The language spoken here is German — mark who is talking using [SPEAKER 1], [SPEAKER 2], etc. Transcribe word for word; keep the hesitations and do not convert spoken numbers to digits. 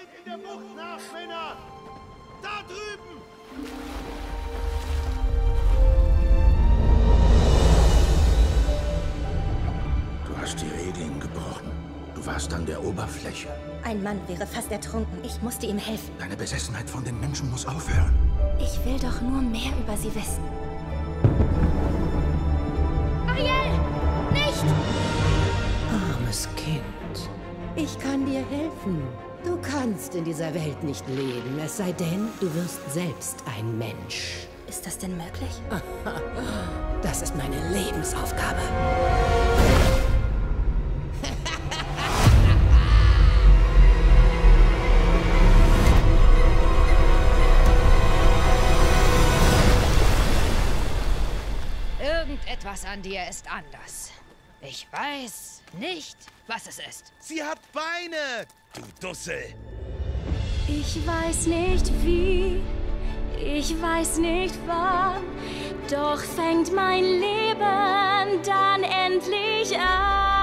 [SPEAKER 1] in der Bucht nach, Männer! Da drüben!
[SPEAKER 2] Du hast die Regeln gebrochen. Du warst an der Oberfläche.
[SPEAKER 3] Ein Mann wäre fast ertrunken. Ich musste ihm helfen.
[SPEAKER 2] Deine Besessenheit von den Menschen muss aufhören.
[SPEAKER 3] Ich will doch nur mehr über sie wissen. Ariel! Nicht!
[SPEAKER 4] Armes Kind. Ich kann dir helfen. Du kannst in dieser Welt nicht leben, es sei denn, du wirst selbst ein Mensch.
[SPEAKER 3] Ist das denn möglich?
[SPEAKER 4] Das ist meine Lebensaufgabe.
[SPEAKER 5] Irgendetwas an dir ist anders. Ich weiß nicht, was es ist.
[SPEAKER 1] Sie hat Beine, du Dussel!
[SPEAKER 6] Ich weiß nicht wie, ich weiß nicht wann, doch fängt mein Leben dann endlich an.